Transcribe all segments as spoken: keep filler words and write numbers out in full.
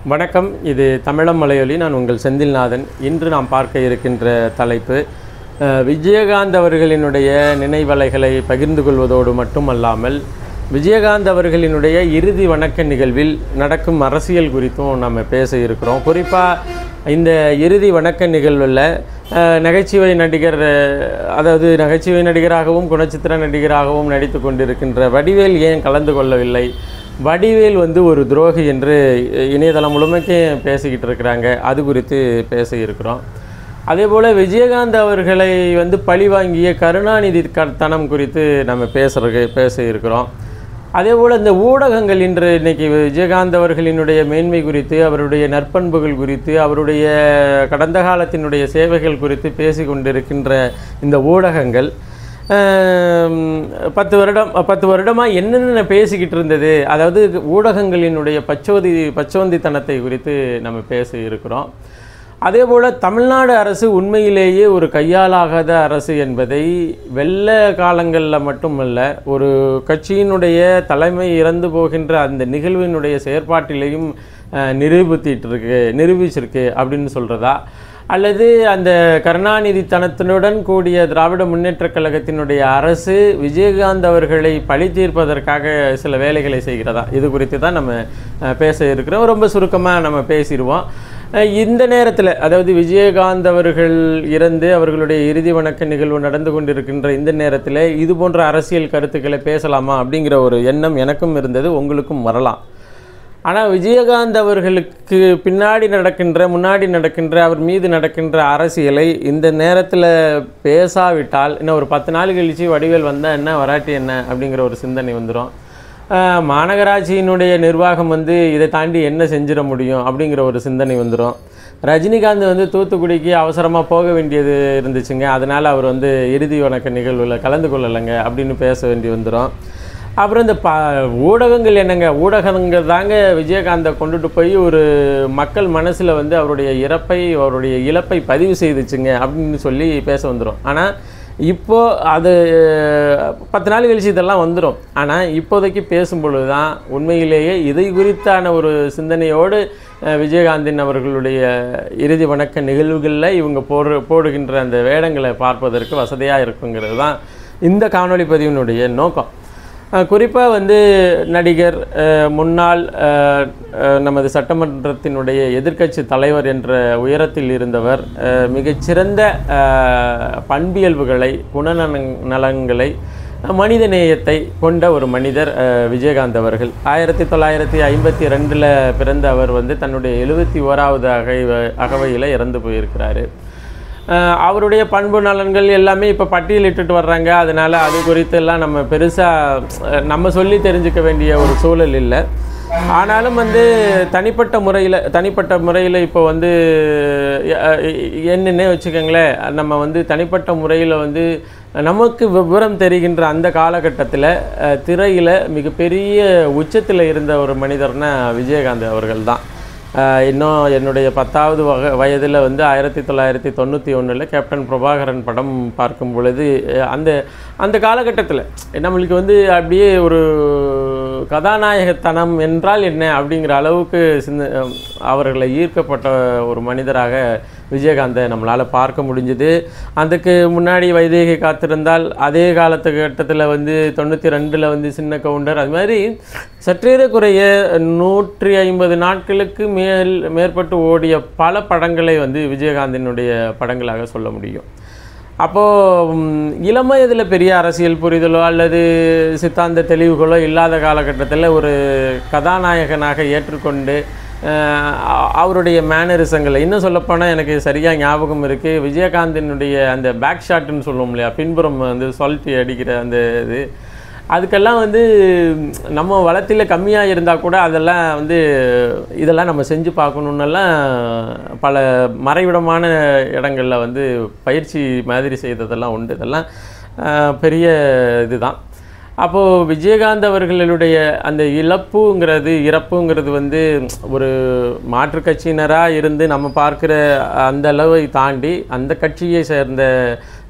வணக்கம். இது தமிழம் மலையொலி. நான் உங்கள் செந்தில்நாதன். இன்று நாம் பார்க்க இருக்கின்ற தலைப்பு விஜயகாந்த் அவர்களினுடைய நினைவலைகளை பகிர்ந்து கொள்வதோடு மட்டுமல்லாமல் விஜயகாந்த் அவர்களினுடைய இறுதி வணக்க நிகழ்வில் நடக்கும் அரசியல் குறித்தும் நம்ம பேச இருக்கிறோம். குறிப்பாக இந்த இறுதி வணக்க நிகழ்வில் நகைச்சுவை நடிகர், அதாவது நகைச்சுவை நடிகராகவும் குணச்சித்திர நடிகராகவும் நடித்து கொண்டிருக்கின்ற வடிவேல் ஏன் கலந்து கொள்ளவில்லை? வடிவேல் வந்து ஒரு துரோகி என்று இணையதளம் முழுமைக்கே பேசிக்கிட்டு இருக்கிறாங்க. அது குறித்து பேச இருக்கிறோம். அதே போல் விஜயகாந்த் அவர்களை வந்து பழி வாங்கிய கருணாநிதி தனம் குறித்து நம்ம பேசுறது பேச இருக்கிறோம். அதே போல் இந்த ஊடகங்கள் இன்று இன்றைக்கி விஜயகாந்த் அவர்களினுடைய மேன்மை குறித்து, அவருடைய நற்பண்புகள் குறித்து, அவருடைய கடந்த காலத்தினுடைய சேவைகள் குறித்து பேசி கொண்டிருக்கின்ற இந்த ஊடகங்கள் பத்து வருடம் பத்து வருடமாக என்னென்ன பேசிக்கிட்டு இருந்தது, அதாவது ஊடகங்களினுடைய பச்சோதி பச்சோந்தித்தனத்தை குறித்து நம்ம பேச இருக்கிறோம். அதே போல் தமிழ்நாடு அரசு உண்மையிலேயே ஒரு கையாலாகாத அரசு என்பதை வெள்ள காலங்களில் மட்டுமல்ல, ஒரு கட்சியினுடைய தலைமை இறந்து போகின்ற அந்த நிகழ்வினுடைய செயற்பாட்டிலையும் நிரூபித்திட்டு இருக்கு நிரூபிச்சிருக்கு அப்படின்னு சொல்கிறதா, அல்லது அந்த கருணாநிதி தனத்தினுடன் கூடிய திராவிட முன்னேற்றக் கழகத்தினுடைய அரசு விஜயகாந்த் அவர்களை பழி தீர்ப்பதற்காக சில வேலைகளை செய்கிறதா? இது குறித்து தான் நம்ம பேச இருக்கிறோம். ரொம்ப சுருக்கமாக நம்ம பேசிடுவோம். இந்த நேரத்தில், அதாவது விஜயகாந்த் அவர்கள் இறந்து அவர்களுடைய இறுதி வணக்க நிகழ்வு நடந்து கொண்டிருக்கின்ற இந்த நேரத்தில் இது போன்ற அரசியல் கருத்துக்களை பேசலாமா அப்படிங்கிற ஒரு எண்ணம் எனக்கும் இருந்தது, உங்களுக்கும் வரலாம். ஆனால் விஜயகாந்த் அவர்களுக்கு பின்னாடி நடக்கின்ற முன்னாடி நடக்கின்ற அவர் மீது நடக்கின்ற அரசியலை இந்த நேரத்தில் பேசாவிட்டால் இன்னும் ஒரு பத்து நாள் கழித்து வடிவேல் வந்தால் என்ன, வராட்டி என்ன அப்படிங்கிற ஒரு சிந்தனை வந்துடும். மாநகராட்சியினுடைய நிர்வாகம் வந்து இதை தாண்டி என்ன செஞ்சிட முடியும் அப்படிங்கிற ஒரு சிந்தனை வந்துடும். ரஜினிகாந்த் வந்து தூத்துக்குடிக்கு அவசரமாக போக வேண்டியது இருந்துச்சுங்க, அதனால் அவர் வந்து இறுதி வணக்க நிகழ்வில் கலந்து கொள்ளலைங்க அப்படின்னு பேச வேண்டி வந்துடும். அப்புறம் இந்த ப ஊடகங்கள் என்னங்க, ஊடகங்கள் தாங்க விஜயகாந்தை கொண்டுட்டு போய் ஒரு மக்கள் மனசில் வந்து அவருடைய இறப்பை அவருடைய இழப்பை பதிவு செய்துச்சுங்க அப்படின்னு சொல்லி பேச வந்துடும். ஆனால் இப்போது அது பத்து நாள் கழிச்சு இதெல்லாம் வந்துடும். ஆனால் இப்போதைக்கு பேசும்பொழுது தான் உண்மையிலேயே இதை குறித்தான ஒரு சிந்தனையோடு விஜயகாந்தின் அவர்களுடைய இறுதி வணக்க நிகழ்வுகளில் இவங்க போடு போடுகின்ற அந்த வேடங்களை பார்ப்பதற்கு வசதியாக இருக்குங்கிறது தான் இந்த காணொளி பதிவினுடைய நோக்கம். குறிப்பாக வந்து நடிகர், முன்னாள் நமது சட்டமன்றத்தினுடைய எதிர்க்கட்சி தலைவர் என்ற உயரத்தில் இருந்தவர், மிகச்சிறந்த பண்பியல்புகளை, குணநலங்களை, மனித நேயத்தை கொண்ட ஒரு மனிதர் விஜயகாந்த் அவர்கள். ஆயிரத்தி தொள்ளாயிரத்தி ஐம்பத்தி ரெண்டில் பிறந்த அவர் வந்து தன்னுடைய எழுபத்தி ஓராவது அகை அகவையில் இறந்து போயிருக்கிறாரு. அவருடைய பண்பு நலன்கள் எல்லாமே இப்போ பட்டியலிட்டுட்டு வர்றாங்க. அதனால் அது குறித்தெல்லாம் நம்ம பெருசாக நம்ம சொல்லி தெரிஞ்சுக்க வேண்டிய ஒரு சூழல் இல்லை. ஆனாலும் வந்து தனிப்பட்ட முறையில் தனிப்பட்ட முறையில் இப்போ வந்து என்னென்ன வச்சுக்கோங்களேன், நம்ம வந்து தனிப்பட்ட முறையில் வந்து நமக்கு விவரம் தெரிகின்ற அந்த காலகட்டத்தில் திரையில் மிகப்பெரிய உச்சத்தில் இருந்த ஒரு மனிதர்னா விஜயகாந்த் அவர்கள் தான். இன்னும் என்னுடைய பத்தாவது வக வயதில் வந்து ஆயிரத்தி தொள்ளாயிரத்தி தொண்ணூற்றி ஒன்றில் கேப்டன் பிரபாகரன் படம் பார்க்கும் பொழுது அந்த அந்த காலகட்டத்தில் நம்மளுக்கு வந்து அப்படியே ஒரு கதாநாயகத்தனம் என்றால் என்ன அப்படிங்கிற அளவுக்கு சிந்த அவர்களை ஈர்க்கப்பட்ட ஒரு மனிதராக விஜயகாந்தை நம்மளால் பார்க்க முடிஞ்சுது. அதுக்கு முன்னாடி வைதேகி காத்திருந்தால், அதே காலத்துக்கட்டத்தில் வந்து தொண்ணூற்றி ரெண்டில் வந்து சின்ன கவுண்டர், அது மாதிரி சற்றேறக்குறைய நூற்றி ஐம்பது நாட்களுக்கு மேல் மேற்பட்டு ஓடிய பல படங்களை வந்து விஜயகாந்தினுடைய படங்களாக சொல்ல முடியும். அப்போது இளம இதில் பெரிய அரசியல் புரிதலோ அல்லது சித்தாந்த தெளிவுகளோ இல்லாத காலகட்டத்தில் ஒரு கதாநாயகனாக ஏற்றுக்கொண்டு அவருடைய மேனரிசங்களை, இன்னும் சொல்லப்போனால் எனக்கு சரியாக ஞாபகம் இருக்குது, விஜயகாந்தினுடைய அந்த பேக் ஷாட்டுன்னு சொல்லுவோம் இல்லையா, பின்புறம் வந்து சொல்ட்டி அடிக்கிற அந்த இது, அதுக்கெல்லாம் வந்து நம்ம வளத்தில் கம்மியாக இருந்தால் கூட அதெல்லாம் வந்து இதெல்லாம் நம்ம செஞ்சு பார்க்கணுன்னெல்லாம் பல மறைவிடமான இடங்களில் வந்து பயிற்சி மாதிரி செய்ததெல்லாம் உண்டு. இதெல்லாம் பெரிய இதுதான். அப்போது விஜயகாந்த் அவர்களுடைய அந்த இழப்புங்கிறது இறப்புங்கிறது வந்து ஒரு மாற்றுக் கட்சியினராக இருந்து நம்ம பார்க்குற அந்த அளவை தாண்டி அந்த கட்சியை சேர்ந்த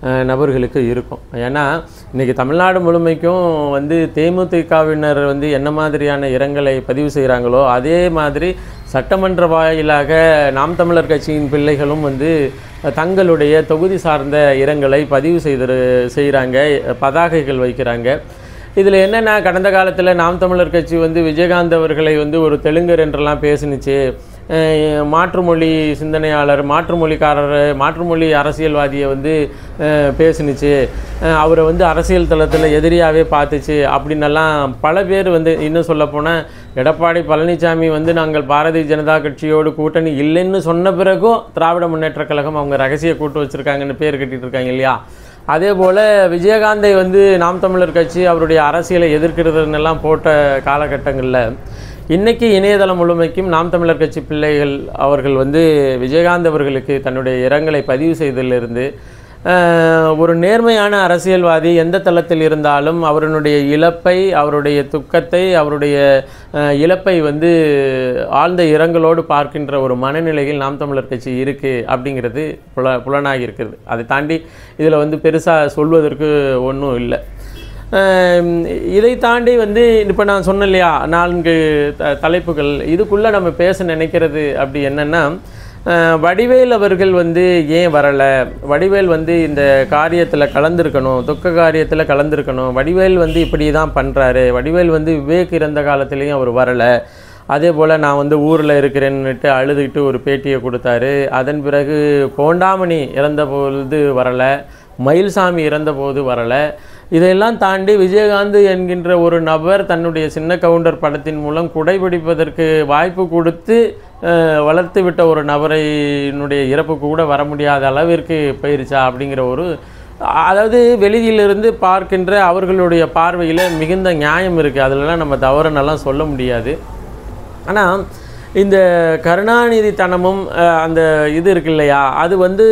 நபர்களுக்கு இருக்கும். ஏன்னா இன்றைக்கி தமிழ்நாடு முழுமைக்கும் வந்து தேமுதிகவினர் வந்து என்ன மாதிரியான இரங்கலை பதிவு செய்கிறாங்களோ அதே மாதிரி சட்டமன்ற வாயிலாக நாம் தமிழர் கட்சியின் பிள்ளைகளும் வந்து தங்களுடைய தொகுதி சார்ந்த இரங்கலை பதிவு செய்து செய்கிறாங்க, பதாகைகள் வைக்கிறாங்க. இதில் என்னென்னா, கடந்த காலத்தில் நாம் தமிழர் கட்சி வந்து விஜயகாந்த் அவர்களை வந்து ஒரு தெலுங்கர் என்றெல்லாம் பேசினுச்சு, மாற்றுமொழி சிந்தனையாளர், மாற்றுமொழிக்காரர், மாற்றுமொழி அரசியல்வாதியை வந்து பேசினுச்சு, அவரை வந்து அரசியல் தளத்தில் எதிரியாகவே பார்த்துச்சு அப்படின்னெல்லாம் பல பேர் வந்து, இன்னும் சொல்லப்போனால் எடப்பாடி பழனிசாமி வந்து நாங்கள் பாரதிய ஜனதா கட்சியோடு கூட்டணி இல்லைன்னு சொன்ன பிறகும் திராவிட முன்னேற்றக் கழகம் அவங்க ரகசிய கூட்டு வச்சுருக்காங்கன்னு பேர் கட்டிகிட்டு இருக்காங்க இல்லையா. அதே போல் விஜயகாந்தை வந்து நாம் தமிழர் கட்சி அவருடைய அரசியலை எதிர்க்கிறதுன்னெல்லாம் போட்ட காலகட்டங்களில் இன்றைக்கி இணையதளம் முழுமைக்கும் நாம் தமிழர் கட்சி பிள்ளைகள் அவர்கள் வந்து விஜயகாந்த் அவர்களுக்கு தன்னுடைய இரங்கலை பதிவு செய்ததிலிருந்து ஒரு நேர்மையான அரசியல்வாதி எந்த தளத்தில் இருந்தாலும் அவருடைய இழப்பை, அவருடைய துக்கத்தை, அவருடைய இழப்பை வந்து ஆழ்ந்த இரங்கலோடு பார்க்கின்ற ஒரு மனநிலையில் நாம் தமிழர் கட்சி இருக்குது அப்படிங்கிறது புல புலனாகி இருக்கிறது. அதை தாண்டி இதில் வந்து பெருசாக சொல்வதற்கு ஒன்றும் இல்லை. இதை தாண்டி வந்து இப்போ நான் சொன்னேன் இல்லையா, நான்கு த தலைப்புகள் இதுக்குள்ளே நம்ம பேச நினைக்கிறது அப்படி என்னென்னா, வடிவேல் அவர்கள் வந்து ஏன் வரலை, வடிவேல் வந்து இந்த காரியத்தில் கலந்துருக்கணும், துக்க காரியத்தில் கலந்துருக்கணும், வடிவேல் வந்து இப்படி தான் பண்ணுறாரு, வடிவேல் வந்து விவேக் இறந்த காலத்துலேயும் அவர் வரலை, அதே போல் நான் வந்து ஊரில் இருக்கிறேன்னுட்டு அழுதுகிட்டு ஒரு பேட்டியை கொடுத்தாரு, அதன் பிறகு போண்டாமணி இறந்த பொழுது வரலை, மயில்சாமி இறந்தபோது வரலை, இதையெல்லாம் தாண்டி விஜயகாந்த் என்கின்ற ஒரு நபர் தன்னுடைய சின்ன கவுண்டர் படத்தின் மூலம் குடைபிடிப்பதற்கு வாய்ப்பு கொடுத்து வளர்த்து விட்ட ஒரு நபரையினுடைய இறப்பு கூட வர முடியாத அளவிற்கு போயிருச்சா அப்படிங்கிற ஒரு, அதாவது வெளியிலிருந்து பார்க்கின்ற அவர்களுடைய பார்வையில் மிகுந்த நியாயம் இருக்குது, அதிலெல்லாம் நம்ம தவறுனெல்லாம் சொல்ல முடியாது. ஆனால் இந்த கருணாநிதி தனமும் அந்த இது இருக்கு இல்லையா, அது வந்து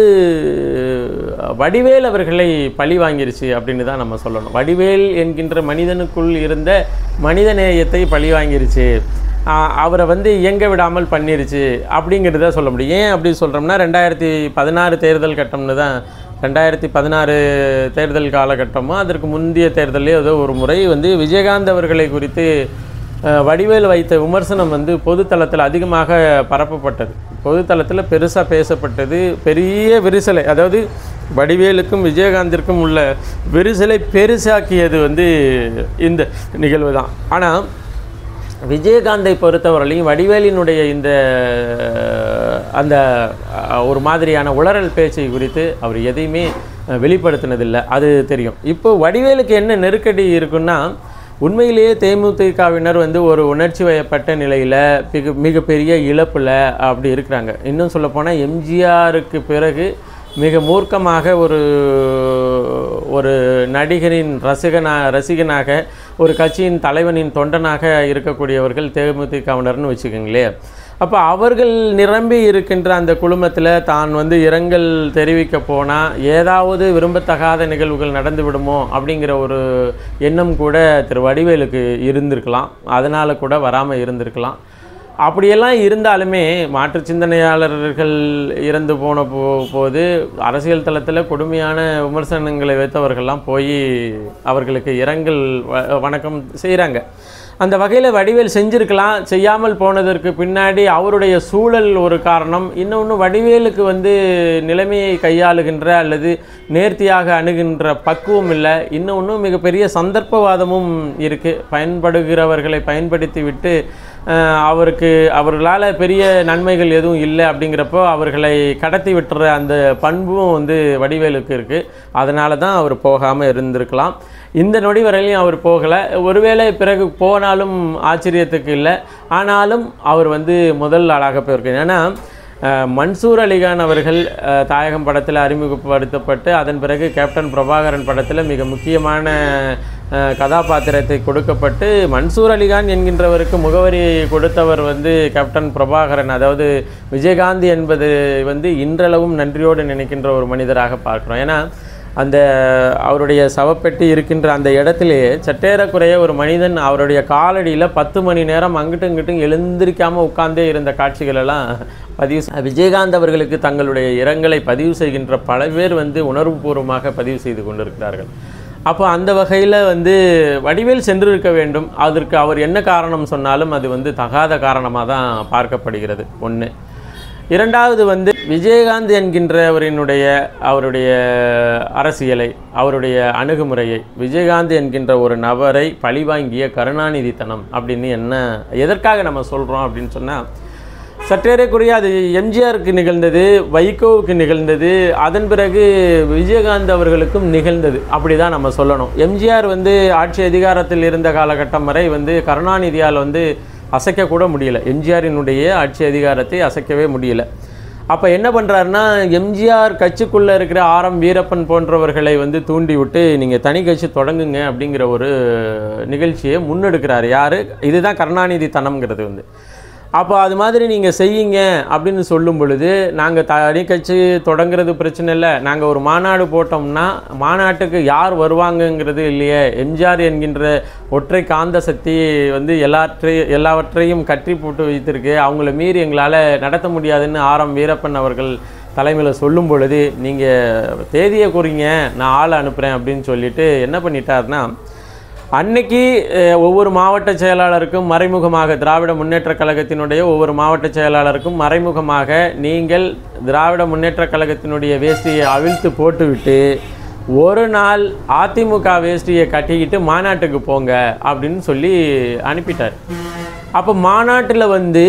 வடிவேல் அவர்களை பழி வாங்கிருச்சு அப்படின்னு தான் நம்ம சொல்லணும். வடிவேல் என்கின்ற மனிதனுக்குள் இருந்த மனித நேயத்தை பழி வாங்கிருச்சு, அவரை வந்து இயங்க விடாமல் பண்ணிருச்சு அப்படிங்கிறத சொல்ல முடியும். ஏன் அப்படி சொல்கிறோம்னா, ரெண்டாயிரத்தி பதினாறு தேர்தல் கட்டம்னு தான், ரெண்டாயிரத்தி பதினாறு தேர்தல் காலகட்டமோ அதற்கு முந்தைய தேர்தலே ஏதோ ஒரு முறை வந்து விஜயகாந்த் அவர்களை குறித்து வடிவேல் வைத்த விமர்சனம் வந்து பொதுத்தளத்தில் அதிகமாக பரப்பப்பட்டது, பொதுத்தளத்தில் பெருசாக பேசப்பட்டது, பெரிய விரிசலை, அதாவது வடிவேலுக்கும் விஜயகாந்திற்கும் உள்ள விரிசலை பெருசாக்கியது வந்து இந்த நிகழ்வு தான். ஆனால் விஜயகாந்தை பொறுத்தவரையிலையும் வடிவேலினுடைய இந்த அந்த ஒரு மாதிரியான உளறல் பேச்சை குறித்து அவர் எதையுமே வெளிப்படுத்தினதில்லை, அது தெரியும். இப்போ வடிவேலுக்கு என்ன நெருக்கடி இருக்குன்னா, உண்மையிலேயே தேமுதிகவினர் வந்து ஒரு உணர்ச்சி வயப்பட்ட நிலையில் மிக மிகப்பெரிய இழப்பில் அப்படி இருக்கிறாங்க. இன்னும் சொல்லப்போனால் எம்ஜிஆருக்கு பிறகு மிக மூர்க்கமாக ஒரு ஒரு நடிகரின் ரசிகனா ரசிகனாக ஒரு கட்சியின் தலைவனின் தொண்டனாக இருக்கக்கூடியவர்கள் தேமுதிகவினர்னு வச்சுக்கோங்களேன். அப்போ அவர்கள் நிரம்பி இருக்கின்ற அந்த குழுமத்தில் தான் வந்து இரங்கல் தெரிவிக்க போனால் ஏதாவது விரும்பத்தகாத நிகழ்வுகள் நடந்து விடுமோ அப்படிங்கிற ஒரு எண்ணம் கூட திரு வடிவேலுக்கு இருந்திருக்கலாம், அதனால் கூட வராமல் இருந்திருக்கலாம். அப்படியெல்லாம் இருந்தாலுமே மாற்று சிந்தனையாளர்கள் இறந்து போன போ போது அரசியல் தளத்தில் கொடுமையான விமர்சனங்களை வைத்தவர்கள்லாம் போய் அவர்களுக்கு இரங்கல் வணக்கம் செய்கிறாங்க. அந்த வகையில் வடிவேல் செஞ்சுருக்கலாம், செய்யாமல் போனதற்கு பின்னாடி அவருடைய சூழல் ஒரு காரணம். இன்னொன்று, வடிவேலுக்கு வந்து நிலைமையை கையாளுகின்ற அல்லது நேர்த்தியாக அணுகின்ற பக்குவம் இல்லை. இன்னொன்று, மிகப்பெரிய சந்தர்ப்பவாதமும் இருக்குது. பயன்படுகிறவர்களை பயன்படுத்தி விட்டு அவருக்கு அவர்களால் பெரிய நன்மைகள் எதுவும் இல்லை அப்படிங்கிறப்போ அவர்களை கடத்தி விட்டுற அந்த பண்பும் வந்து வடிவேலுக்கு இருக்குது. அதனால தான் அவர் போகாமல் இருந்திருக்கலாம். இந்த நொடி வரையிலையும் அவர் போகலை. ஒருவேளை பிறகு போனாலும் ஆச்சரியத்துக்கு இல்லை. ஆனாலும் அவர் வந்து முதல் ஆளாக போயிருக்கு. ஏன்னா மன்சூர் அலிகான் அவர்கள் தாயகம் படத்தில் அறிமுகப்படுத்தப்பட்டு அதன் பிறகு கேப்டன் பிரபாகரன் படத்தில் மிக முக்கியமான கதாபாத்திரத்தை கொடுக்கப்பட்டு மன்சூர் அலிகான் என்கின்றவருக்கு முகவரி கொடுத்தவர் வந்து கேப்டன் பிரபாகரன். அதாவது விஜயகாந்த் என்பது வந்து இன்றளவும் நன்றியோடு நினைக்கின்ற ஒரு மனிதராக பார்க்குறோம். ஏன்னா அந்த அவருடைய சவப்பெட்டி இருக்கின்ற அந்த இடத்திலே சற்றேறக்குறைய ஒரு மனிதன் அவருடைய காலடியில் பத்து மணி நேரம் அங்கிட்டும் இங்கிட்டும் எழுந்திருக்காமல் உட்கார்ந்தே இருந்த காட்சிகளெல்லாம் பதிவு. விஜயகாந்த் அவர்களுக்கு தங்களுடைய இரங்கலை பதிவு செய்கின்ற பல பேர் வந்து உணர்வுபூர்வமாக பதிவு செய்து கொண்டிருக்கிறார்கள். அப்போ அந்த வகையில் வந்து வடிவேல் சென்றிருக்க வேண்டும். அதற்கு அவர் என்ன காரணம் சொன்னாலும் அது வந்து தகாத காரணமாக தான் பார்க்கப்படுகிறது. ஒன்று. இரண்டாவது வந்து விஜயகாந்த் என்கின்றவரினுடைய அவருடைய அரசியலை, அவருடைய அணுகுமுறையை, விஜயகாந்த் என்கின்ற ஒரு நபரை பழிவாங்கிய கருணாநிதித்தனம் அப்படின்னு என்ன எதற்காக நம்ம சொல்கிறோம் அப்படின்னு சொன்னால், சற்றேறக்குறைய அது எம்ஜிஆருக்கு நிகழ்ந்தது, வைகோவுக்கு நிகழ்ந்தது, அதன் பிறகு விஜயகாந்த் அவர்களுக்கும் நிகழ்ந்தது. அப்படி தான் நம்ம சொல்லணும். எம்ஜிஆர் வந்து ஆட்சி அதிகாரத்தில் இருந்த காலகட்டம் வரை வந்து கருணாநிதியால் வந்து அசைக்கக்கூட முடியல. எம்ஜிஆரினுடைய ஆட்சி அதிகாரத்தை அசைக்கவே முடியல. அப்போ என்ன பண்ணுறாருன்னா, எம்ஜிஆர் கட்சிக்குள்ளே இருக்கிற ஆர் எம் வீரப்பன் போன்றவர்களை வந்து தூண்டி விட்டு நீங்கள் தனி கட்சி தொடங்குங்க அப்படிங்கிற ஒரு நிகழ்ச்சியை முன்னெடுக்கிறார். யார்? இதுதான் கருணாநிதி தனம்ங்கிறது வந்து. அப்போ அது மாதிரி நீங்கள் செய்யுங்க அப்படின்னு சொல்லும் பொழுது, நாங்கள் தனி கட்சி தொடங்குறது பிரச்சனை இல்லை, நாங்கள் ஒரு மாநாடு போட்டோம்னா மாநாட்டுக்கு யார் வருவாங்கங்கிறது இல்லையே, எம்ஜிஆர் என்கின்ற ஒற்றை காந்த சக்தி வந்து எல்லாற்றையும் எல்லாவற்றையும் கற்றி போட்டு வைத்திருக்கு, அவங்கள மீறி எங்களால் நடத்த முடியாதுன்னு ஆர் எம் வீரப்பன் அவர்கள் தலைமையில் சொல்லும் பொழுது, நீங்கள் தேதியை குறிங்க, நான் ஆளை அனுப்புகிறேன் அப்படின்னு சொல்லிட்டு என்ன பண்ணிட்டாருன்னா, அன்னைக்கு ஒவ்வொரு மாவட்ட செயலாளருக்கும் மறைமுகமாக, திராவிட முன்னேற்ற கழகத்தினுடைய ஒவ்வொரு மாவட்ட செயலாளருக்கும் மறைமுகமாக, நீங்கள் திராவிட முன்னேற்ற கழகத்தினுடைய வேஷ்டியை அவிழ்த்து போட்டுவிட்டு ஒரு நாள் அதிமுக வேஷ்டியை கட்டிக்கிட்டு மாநாட்டுக்கு போங்க அப்படின்னு சொல்லி அனுப்பிட்டார். அப்போ மாநாட்டில் வந்து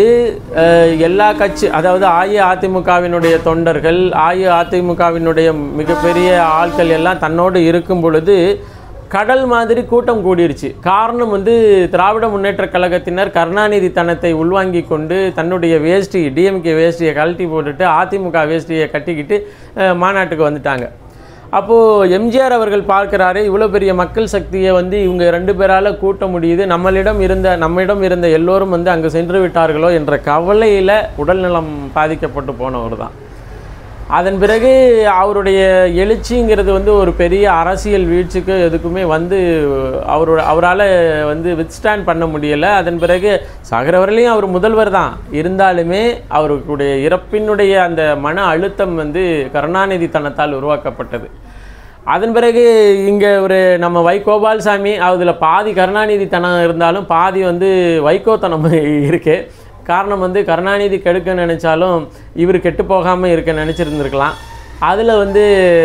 எல்லா கட்சி, அதாவது அஇஅதிமுகவினுடைய தொண்டர்கள், அஇஅதிமுகவினுடைய மிகப்பெரிய ஆட்கள் எல்லாம் தன்னோடு இருக்கும் பொழுது கடல் மாதிரி கூட்டம் கூடிருச்சு. காரணம் வந்து திராவிட முன்னேற்ற கழகத்தினர் கருணாநிதி தனத்தை உள்வாங்கி கொண்டு தன்னுடைய வேஷ்டி, டிஎம்கே வேஷ்டியை கழட்டி போட்டுட்டு அதிமுக வேஷ்டியை கட்டிக்கிட்டு மாநாட்டுக்கு வந்துட்டாங்க. அப்போது எம்ஜிஆர் அவர்கள் பார்க்குறாரு, இவ்வளோ பெரிய மக்கள் சக்தியை வந்து இவங்க ரெண்டு பேரால் கூட்ட முடியுது, நம்மளிடம் இருந்த நம்மிடம் இருந்த எல்லோரும் வந்து அங்கே சென்று விட்டார்களோ என்ற கவலையில் உடல்நலம் பாதிக்கப்பட்டு போனவர் தான். அதன் பிறகு அவருடைய எழுச்சிங்கிறது வந்து ஒரு பெரிய அரசியல் வீழ்ச்சிக்கு எதுக்குமே வந்து அவரோட அவரால் வந்து வித்ஸ்டாண்ட் பண்ண முடியலை. அதன் பிறகு சாகிறவர்களையும் அவர் முதல்வர் தான் இருந்தாலுமே அவருடைய இறப்பினுடைய அந்த மன அழுத்தம் வந்து கருணாநிதி தனத்தால் உருவாக்கப்பட்டது. அதன் பிறகு இங்கே ஒரு நம்ம வை கோபால்சாமி, அதில் பாதி கருணாநிதி தனம் இருந்தாலும் பாதி வந்து வைகோ தனம் இருக்கு. காரணம் வந்து கருணாநிதி கெடுக்க நினச்சாலும் இவர் கெட்டு போகாமல் இருக்க நினச்சிருந்துருக்கலாம். அதில் வந்து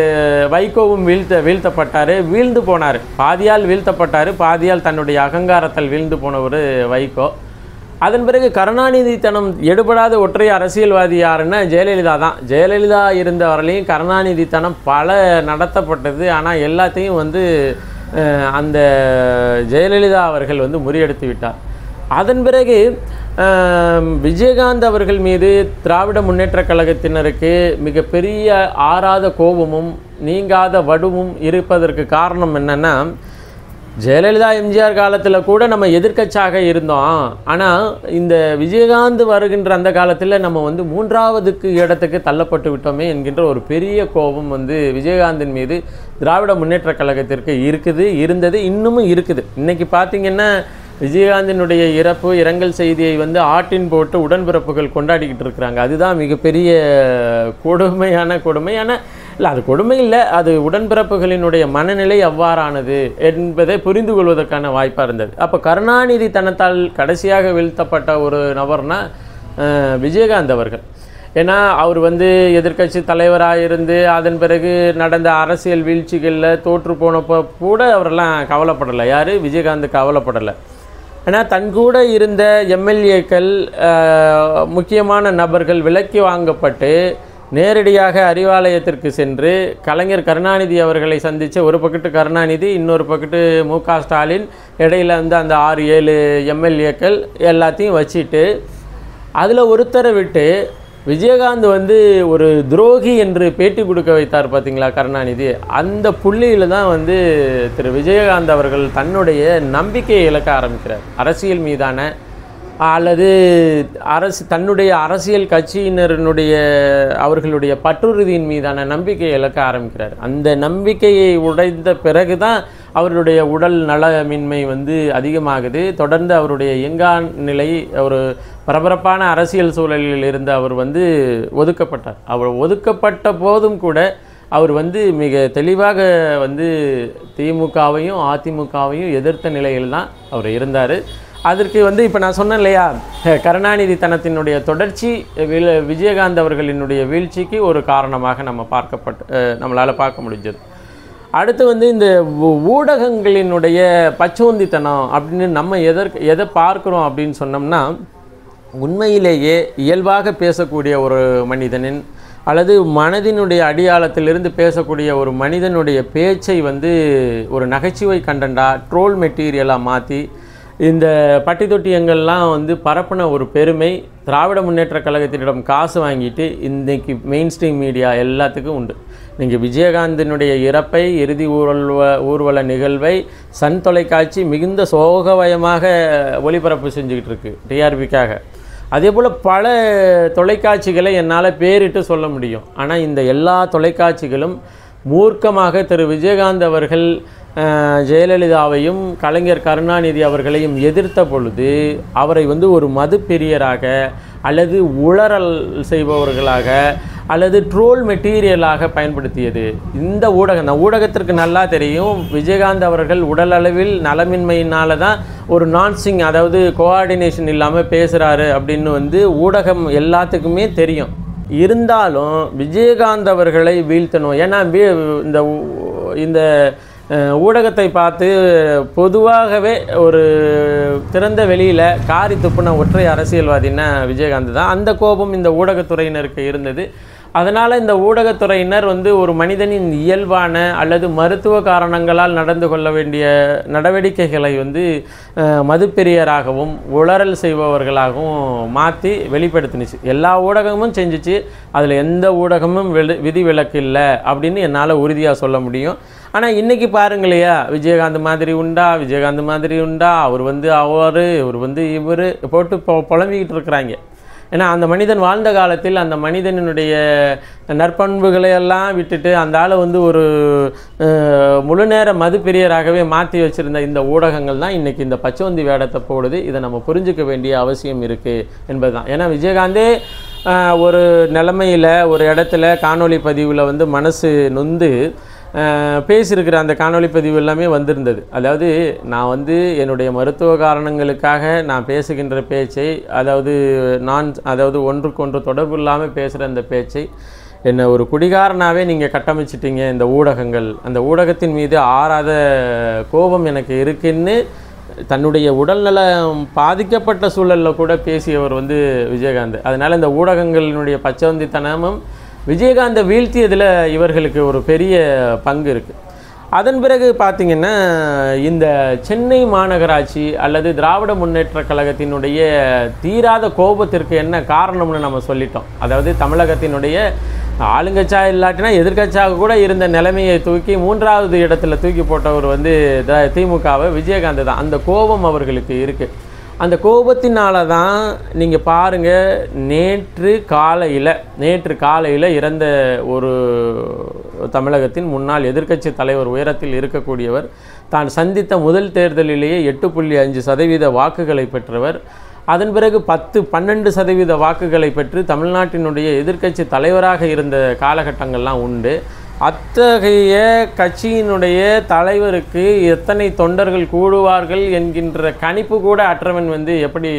வைகோவும் வீழ்த்த வீழ்த்தப்பட்டார், வீழ்ந்து போனார். பாதியால் வீழ்த்தப்பட்டார், பாதியால் தன்னுடைய அகங்காரத்தால் வீழ்ந்து போனவர் வைகோ. அதன் பிறகு கருணாநிதி தனம் எடுபடாத ஒற்றை அரசியல்வாதி யாருன்னா ஜெயலலிதா தான். ஜெயலலிதா இருந்த வரலையும் கருணாநிதி தனம் பல நடத்தப்பட்டது. ஆனால் எல்லாத்தையும் வந்து அந்த ஜெயலலிதா அவர்கள் வந்து முறியடித்து விட்டார். அதன் பிறகு விஜயகாந்த் அவர்கள் மீது திராவிட முன்னேற்ற கழகத்தினருக்கு மிகப்பெரிய ஆறாத கோபமும் நீங்காத வடுவும் இருப்பதற்கு காரணம் என்னென்னா, ஜெயலலிதா எம்ஜிஆர் காலத்தில் கூட நம்ம எதிர்க்கட்சியாக இருந்தோம். ஆனால் இந்த விஜயகாந்த் வருகின்ற அந்த காலத்தில் நம்ம வந்து மூன்றாவதுக்கு இடத்துக்கு தள்ளப்பட்டு விட்டோமே என்கின்ற ஒரு பெரிய கோபம் வந்து விஜயகாந்தின் மீது திராவிட முன்னேற்ற கழகத்திற்கு இருக்குது, இருந்தது, இன்னமும் இருக்குது. இன்றைக்கி பார்த்திங்கன்னா விஜயகாந்தினுடைய இறப்பு இரங்கல் செய்தியை வந்து ஆட்டின் போட்டு உடன்பிறப்புகள் கொண்டாடிக்கிட்டு இருக்கிறாங்க. அதுதான் மிகப்பெரிய கொடுமையான கொடுமையான இல்லை, அது கொடுமை இல்லை, அது உடன்பிறப்புகளினுடைய மனநிலை அவ்வாறானது என்பதை புரிந்து கொள்வதற்கான வாய்ப்பாக இருந்தது. அப்போ கருணாநிதி தனத்தால் கடைசியாக வீழ்த்தப்பட்ட ஒரு நபர்னா விஜயகாந்த் அவர்கள். ஏன்னா அவர் வந்து எதிர்க்கட்சி தலைவராக இருந்து அதன் பிறகு நடந்த அரசியல் வீழ்ச்சிகளில் தோற்று போனப்போ கூட அவரெல்லாம் கவலைப்படலை. யார்? விஜயகாந்த் கவலைப்படலை. ஆனால் தன் கூட இருந்த எம்எல்ஏக்கள், முக்கியமான நபர்கள் விலக்கி வாங்கப்பட்டு நேரடியாக அறிவாலயத்திற்கு சென்று கலைஞர் கருணாநிதி அவர்களை சந்தித்த ஒரு பக்கத்து கருணாநிதி, இன்னொரு பக்கத்து மு க ஸ்டாலின், இடையில் வந்து அந்த ஆறு ஏழு எம்எல்ஏக்கள் எல்லாத்தையும் வச்சுட்டு அதில் ஒருத்தரை விட்டு விஜயகாந்த் வந்து ஒரு துரோகி என்று பேட்டி கொடுக்க வைத்தார் பார்த்தீங்களா கருணாநிதி. அந்த புள்ளியில் தான் வந்து திரு விஜயகாந்த் அவர்கள் தன்னுடைய நம்பிக்கையை இழக்க ஆரம்பிக்கிறார். அரசியல் மீதான அல்லது அரசு தன்னுடைய அரசியல் கட்சியினருடைய அவர்களுடைய பற்றுறுதியின் மீதான நம்பிக்கையை இழக்க ஆரம்பிக்கிறார். அந்த நம்பிக்கையை உடைந்த பிறகு தான் அவருடைய உடல் நலமின்மை வந்து அதிகமாகுது. தொடர்ந்து அவருடைய இயங்கா நிலை, ஒரு பரபரப்பான அரசியல் சூழலில் இருந்து அவர் வந்து ஒதுக்கப்பட்டார். அவர் ஒதுக்கப்பட்ட போதும் கூட அவர் வந்து மிக தெளிவாக வந்து திமுகவையும் அதிமுகவையும் எதிர்த்த நிலையில் தான் அவர் இருந்தார். அதற்கு வந்து இப்போ நான் சொன்னேன் இல்லையா, கருணாநிதி தனத்தினுடைய தொடர்ச்சி விஜயகாந்த் அவர்களினுடைய வீழ்ச்சிக்கு ஒரு காரணமாக நம்ம பார்க்கப்பட்டு நம்மளால் பார்க்க முடிஞ்சது. அடுத்து வந்து இந்த ஊடகங்களினுடைய பச்சோந்தித்தனம் அப்படின்னு நம்ம எதற்கு எதை பார்க்குறோம் அப்படின்னு சொன்னோம்னா, உண்மையிலேயே இயல்பாக பேசக்கூடிய ஒரு மனிதனின் அல்லது மனதினுடைய அடியாளத்திலிருந்து பேசக்கூடிய ஒரு மனிதனுடைய பேச்சை வந்து ஒரு நகைச்சுவை கண்டென்ட்டாக ட்ரோல் மெட்டீரியலாக மாற்றி இந்த பட்டி தொட்டியங்கள்லாம் வந்து பரப்பின ஒரு பெருமை திராவிட முன்னேற்ற கழகத்தினிடம் காசு வாங்கிட்டு இன்றைக்கி மெயின் ஸ்ட்ரீம் மீடியா எல்லாத்துக்கும் உண்டு. நீங்கள் விஜயகாந்தினுடைய இறப்பை, இறுதி ஊர்வல ஊர்வல நிகழ்வை சன் தொலைக்காட்சி மிகுந்த சோகவயமாக ஒளிபரப்பு செஞ்சுக்கிட்டு இருக்கு டிஆர்பிக்காக. அதே போல் பல தொலைக்காட்சிகளை என்னால் பேரிட்டு சொல்ல முடியும். ஆனால் இந்த எல்லா தொலைக்காட்சிகளும் மூர்க்கமாக திரு விஜயகாந்த் அவர்கள் ஜெயலலிதாவையும் கலைஞர் கருணாநிதி அவர்களையும் எதிர்த்த பொழுது அவரை வந்து ஒரு மது பிரியராக அல்லது உளறல் செய்பவர்களாக அல்லது ட்ரோல் மெட்டீரியலாக பயன்படுத்தியது இந்த ஊடகம். இந்த ஊடகத்திற்கு நல்லா தெரியும், விஜயகாந்த் அவர்கள் உடல் அளவில் நலமின்மையினால தான் ஒரு நான்சிங், அதாவது கோஆர்டினேஷன் இல்லாமல் பேசுகிறாரு அப்படின்னு வந்து ஊடகம் எல்லாத்துக்குமே தெரியும். இருந்தாலும் விஜயகாந்த் அவர்களை வீழ்த்தணும். ஏன்னா இந்த இந்த ஊடகத்தை பார்த்து பொதுவாகவே ஒரு திறந்த வெளியில் காரி துப்புன ஒற்றை அரசியல்வாதின்னா விஜயகாந்த் தான். அந்த கோபம் இந்த ஊடகத்துறையினருக்கு இருந்தது. அதனால் இந்த ஊடகத்துறையினர் வந்து ஒரு மனிதனின் இயல்பான அல்லது மருத்துவ காரணங்களால் நடந்து கொள்ள வேண்டிய நடவடிக்கைகளை வந்து மதுப்பெரியராகவும் உளறல் செய்பவர்களாகவும் மாற்றி வெளிப்படுத்தினுச்சு. எல்லா ஊடகமும் செஞ்சிச்சு, அதில் எந்த ஊடகமும் வெளி விதி விலக்கு இல்லை அப்படின்னு என்னால் உறுதியாக சொல்ல முடியும். ஆனால் இன்றைக்கி பாருங்களையா, விஜயகாந்த் மாதிரி உண்டா, விஜயகாந்த் மாதிரி உண்டா, அவர் வந்து அவர் இவர் வந்து இவர் போட்டு பொ புலம்பிக்கிட்டு இருக்கிறாங்க. ஏன்னா அந்த மனிதன் வாழ்ந்த காலத்தில் அந்த மனிதனுடைய நற்பண்புகளை எல்லாம் விட்டுட்டு அந்த ஆளை வந்து ஒரு முழு நேர மது பிரியராகவே மாற்றி வச்சுருந்த இந்த ஊடகங்கள் தான் இன்றைக்கி இந்த பச்சோந்தி வேடத்தை போடுது. இதை நம்ம புரிஞ்சிக்க வேண்டிய அவசியம் இருக்குது என்பது தான். ஏன்னா விஜயகாந்தே ஒரு நிலைமையில் ஒரு இடத்துல காணொளி பதிவில் வந்து மனசு நொந்து பேசியிருக்கிற அந்த காணொளி பதிவு எல்லாமே வந்திருந்தது. அதாவது நான் வந்து என்னுடைய மருத்துவ காரணங்களுக்காக நான் பேசுகின்ற பேச்சை, அதாவது நான் அதாவது ஒன்றுக்கொன்று தொடர்பு இல்லாமல் பேசுகிற அந்த பேச்சை என்னை ஒரு குடிகாரனாகவே நீங்கள் கட்டமைச்சிட்டிங்க இந்த ஊடகங்கள். அந்த ஊடகத்தின் மீது ஆறாத கோபம் எனக்கு இருக்குன்னு தன்னுடைய உடல்நலம் பாதிக்கப்பட்ட சூழலில் கூட பேசியவர் வந்து விஜயகாந்த். அதனால் இந்த ஊடகங்களினுடைய பச்சவந்தித்தனமும் விஜயகாந்தை வீழ்த்தியதில் இவர்களுக்கு ஒரு பெரிய பங்கு இருக்குது. அதன் பிறகு பார்த்திங்கன்னா இந்த சென்னை மாநகராட்சி அல்லது திராவிட முன்னேற்ற கழகத்தினுடைய தீராத கோபத்திற்கு என்ன காரணம்னு நம்ம சொல்லிட்டோம். அதாவது தமிழகத்தினுடைய ஆளுங்கட்சா இல்லாட்டினா எதிர்கட்சியாக கூட இருந்த நிலைமையை தூக்கி மூன்றாவது இடத்துல தூக்கி போட்டவர் வந்து திமுகவை விஜயகாந்த் தான். அந்த கோபம் அவர்களுக்கு இருக்குது. அந்த கோபத்தினால தான் நீங்கள் பாருங்கள், நேற்று காலையில் நேற்று காலையில் இறந்த ஒரு தமிழகத்தின் முன்னாள் எதிர்க்கட்சி தலைவர், உயரத்தில் இருக்கக்கூடியவர், தான் சந்தித்த முதல் தேர்தலிலேயே எட்டு புள்ளி அஞ்சு சதவீத வாக்குகளை பெற்றவர். அதன் பிறகு பத்து பன்னெண்டு சதவீத வாக்குகளை பெற்று தமிழ்நாட்டினுடைய எதிர்க்கட்சி தலைவராக இருந்த காலகட்டங்கள்லாம் உண்டு. அத்தகைய கட்சியினுடைய தலைவருக்கு எத்தனை தொண்டர்கள் கூடுவார்கள் என்கின்ற கணிப்பு கூட அற்றவன் வந்து எப்படி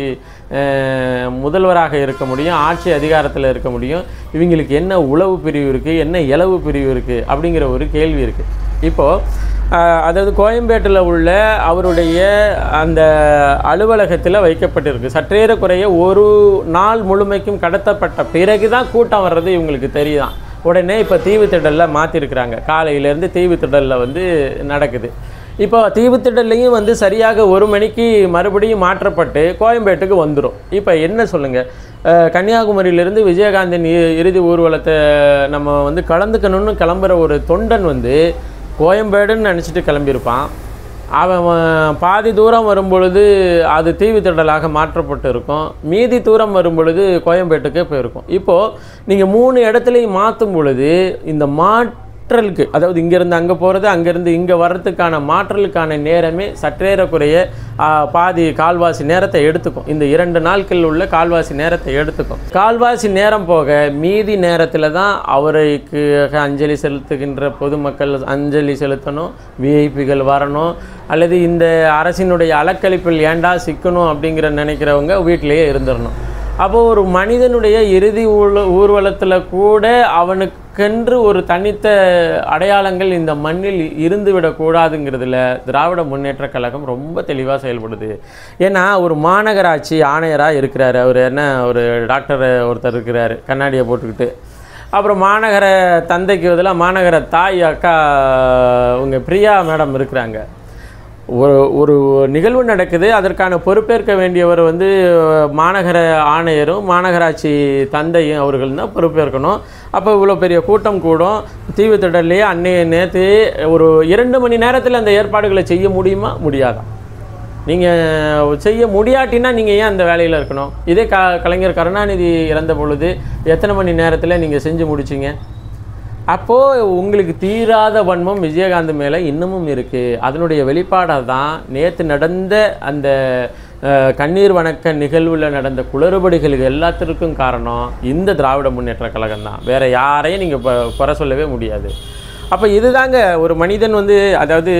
முதல்வராக இருக்க முடியும், ஆட்சி அதிகாரத்தில் இருக்க முடியும்? இவங்களுக்கு என்ன உளவு பிரிவு இருக்குது, என்ன இலவு பிரிவு இருக்குது அப்படிங்கிற ஒரு கேள்வி இருக்குது. இப்போது அதாவது கோயம்பேட்டில் உள்ள அவருடைய அந்த அலுவலகத்தில் வைக்கப்பட்டிருக்கு. சற்றேறக்குறைய ஒரு நாள் முழுமைக்கும் கடத்தப்பட்ட பிறகு தான் கூட்டம் வர்றது இவங்களுக்கு தெரியுதான். உடனே இப்போ தீவுத்திடலில் மாற்றிருக்கிறாங்க. காலையிலேருந்து தீவுத்திடலில் வந்து நடக்குது. இப்போ தீவுத்திடல்லையும் வந்து சரியாக ஒரு மணிக்கு மறுபடியும் மாற்றப்பட்டு கோயம்பேட்டுக்கு வந்துடும். இப்போ என்ன சொல்லுங்கள், கன்னியாகுமரியிலேருந்து விஜயகாந்தின் இறுதி ஊர்வலத்தை நம்ம வந்து கலந்துக்கணும்னு கிளம்புற ஒரு தொண்டன் வந்து கோயம்பேடுன்னு நினச்சிட்டு கிளம்பியிருப்பான். அவன் பாதி தூரம் வரும்பொழுது அது தீவுத்திடலாக மாற்றப்பட்டு இருக்கும், மீதி தூரம் வரும்பொழுது கோயம்பேட்டுக்கே போயிருக்கும். இப்போது நீங்கள் மூணு இடத்துலையும் மாற்றும் பொழுது இந்த மாற்றலுக்கு, அதாவது இங்கேருந்து அங்கே போகிறது, அங்கேருந்து இங்கே வர்றதுக்கான மாற்றலுக்கான நேரமே சற்றேறக்குறைய பாதி கால்வாசி நேரத்தை எடுத்துக்கும். இந்த இரண்டு நாட்களில் உள்ள கால்வாசி நேரத்தை எடுத்துக்கும். கால்வாசி நேரம் போக மீதி நேரத்தில் தான் அவருக்கு அஞ்சலி செலுத்துகின்ற பொதுமக்கள் அஞ்சலி செலுத்தணும், விஐபிகள் வரணும், அல்லது இந்த அரசினுடைய அலக்களிப்பில் ஏண்டா சிக்கணும் அப்படிங்கிற நினைக்கிறவங்க வீட்டிலேயே இருந்துடணும். அப்போது ஒரு மனிதனுடைய இறுதி ஊழ ஊர்வலத்தில் கூட அவனுக்கென்று ஒரு தனித்த அடையாளங்கள் இந்த மண்ணில் இருந்துவிடக்கூடாதுங்கிறதுல திராவிட முன்னேற்ற கழகம் ரொம்ப தெளிவாக செயல்படுது. ஏன்னா ஒரு மாநகராட்சி ஆணையராக இருக்கிறாரு, அவர் என்ன ஒரு டாக்டர் ஒருத்தர் இருக்கிறார் கண்ணாடியை போட்டுக்கிட்டு. அப்புறம் மாநகர தந்தைக்கு பதிலாக மாநகர தாய் அக்கா உங்கள் பிரியா மேடம் இருக்கிறாங்க. ஒரு ஒரு நிகழ்வு நடக்குது, அதற்கான பொறுப்பேற்க வேண்டியவர் வந்து மாநகர ஆணையரும் மாநகராட்சி தந்தையும் அவர்கள் தான் பொறுப்பேற்கணும். அப்போ இவ்வளோ பெரிய கூட்டம் கூடும், தீவுத்திடல்லையே அன்னைய நேற்று ஒரு இரண்டு மணி நேரத்தில் அந்த ஏற்பாடுகளை செய்ய முடியுமா முடியாதா? நீங்கள் செய்ய முடியாட்டினா நீங்கள் ஏன் அந்த வேலையில் இருக்கணும்? இதே க கலைஞர் கருணாநிதி இறந்த பொழுது எத்தனை மணி நேரத்தில் நீங்கள் செஞ்சு முடிச்சிங்க? அப்போது உங்களுக்கு தீராத வன்மம் விஜயகாந்த் மேலே இன்னமும் இருக்குது. அதனுடைய வெளிப்பாடாக தான் நேற்று நடந்த அந்த கண்ணீர் வணக்க நிகழ்வில் நடந்த குளறுபடிகளுக்கு எல்லாத்திற்கும் காரணம் இந்த திராவிட முன்னேற்ற கழகம் தான். வேறு யாரையும் நீங்கள் இப்போ குறை சொல்லவே முடியாது. அப்போ இதுதாங்க ஒரு மனிதன் வந்து, அதாவது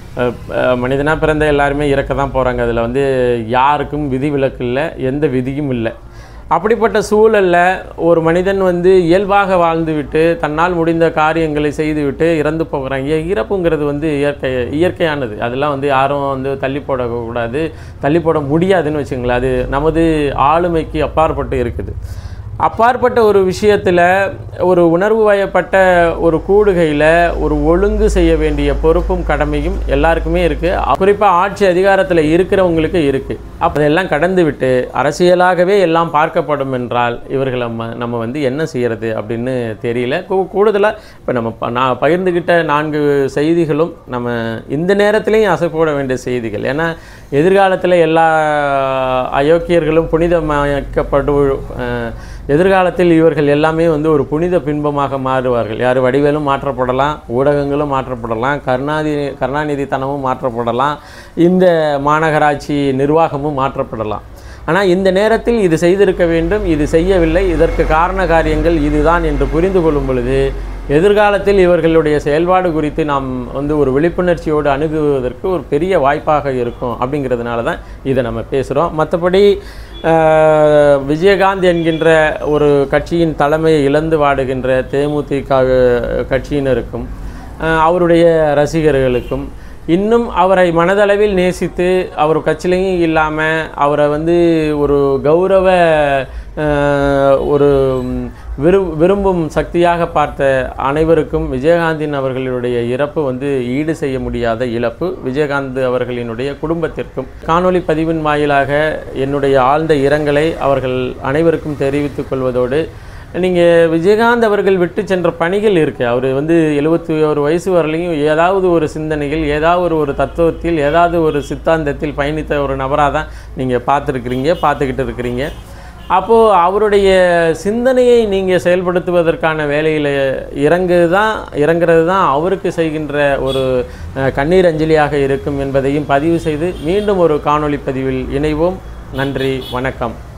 மனிதனாக பிறந்த எல்லாருமே இறக்க தான் போகிறாங்க. அதில் வந்து யாருக்கும் விதி விலக்கு இல்லை, எந்த விதியும் இல்லை. அப்படிப்பட்ட சூழலில் ஒரு மனிதன் வந்து இயல்பாக வாழ்ந்துவிட்டு தன்னால் முடிந்த காரியங்களை செய்துவிட்டு இறந்து போகிறாங்க. இறப்புங்கிறது வந்து இயற்கை இயற்கையானது, அதெல்லாம் வந்து யாரும் வந்து தள்ளி போடக்கூடாது, தள்ளி போட முடியாதுன்னு வச்சுங்களேன். அது நமது ஆளுமைக்கு அப்பாற்பட்டு இருக்குது. அப்பாற்பட்ட ஒரு விஷயத்தில் ஒரு உணர்வு வயப்பட்ட ஒரு கூடுகையில் ஒரு ஒழுங்கு செய்ய வேண்டிய பொறுப்பும் கடமையும் எல்லாருக்குமே இருக்குது. குறிப்பாக ஆட்சி அதிகாரத்தில் இருக்கிறவங்களுக்கு இருக்குது. அப்போ அதெல்லாம் கடந்து விட்டு அரசியலாகவே எல்லாம் பார்க்கப்படும் என்றால் இவர்கள் நம்ம நம்ம வந்து என்ன செய்கிறது அப்படின்னு தெரியல. கூடுதலாக இப்போ நம்ம நான் பகிர்ந்துக்கிட்ட நான்கு செய்திகளும் நம்ம இந்த நேரத்துலையும் அசைப்போட வேண்டிய செய்திகள். ஏன்னா எதிர்காலத்தில் எல்லா அயோக்கியர்களும் புனிதமாக்கப்படு எதிர்காலத்தில் இவர்கள் எல்லாமே வந்து ஒரு புனித பின்பமாக மாறுவார்கள். யார் வடிவேலும் மாற்றப்படலாம், ஊடகங்களும் மாற்றப்படலாம், கருணாநிதி கருணாநிதித்தனமும் மாற்றப்படலாம், இந்த மாநகராட்சி நிர்வாகமும் மாற்றப்படலாம். ஆனால் இந்த நேரத்தில் இது செய்திருக்க வேண்டும், இது செய்யவில்லை, இதற்கு காரண காரியங்கள் இதுதான் என்று புரிந்து கொள்ளும் பொழுது எதிர்காலத்தில் இவர்களுடைய செயல்பாடு குறித்து நாம் வந்து ஒரு விழிப்புணர்ச்சியோடு அணுகுவதற்கு ஒரு பெரிய வாய்ப்பாக இருக்கும். அப்படிங்கிறதுனால தான் இதை நம்ம பேசுகிறோம். மற்றபடி விஜயகாந்த் என்கின்ற ஒரு கட்சியின் தலைமையை இழந்து வாடுகின்ற தேமுதிக கட்சியினருக்கும் அவருடைய ரசிகர்களுக்கும் இன்னும் அவரை மனதளவில் நேசித்து அவர் கட்சியிலையும் இல்லாமல் அவரை வந்து ஒரு கௌரவ ஒரு விரு விரும்பும் சக்தியாக பார்த்த அனைவருக்கும் விஜயகாந்தின் அவர்களுடைய இறப்பு வந்து ஈடு செய்ய முடியாத இழப்பு. விஜயகாந்த் அவர்களினுடைய குடும்பத்திற்கும் காணொளி பதிவின் வாயிலாக என்னுடைய ஆழ்ந்த இரங்கலை அவர்கள் அனைவருக்கும் தெரிவித்துக் கொள்வதோடு, நீங்கள் விஜயகாந்த் அவர்கள் விட்டு சென்ற பணிகள் இருக்குது. அவர் வந்து எழுபத்தி ஒரு வயசு வரலையும் ஏதாவது ஒரு சிந்தனைகள், ஏதாவது ஒரு தத்துவத்தில், ஏதாவது ஒரு சித்தாந்தத்தில் பயணித்த ஒரு நபராக தான் நீங்கள் பார்த்துருக்குறீங்க, பார்த்துக்கிட்டு இருக்கிறீங்க. அப்போது அவருடைய சிந்தனையை நீங்கள் செயல்படுத்துவதற்கான வேலையில் இறங்குது தான் இறங்குறது தான் அவருக்கு செய்கின்ற ஒரு கண்ணீர் அஞ்சலியாக இருக்கும் என்பதையும் பதிவு செய்து மீண்டும் ஒரு காணொளி பதிவில் இணைவோம். நன்றி, வணக்கம்.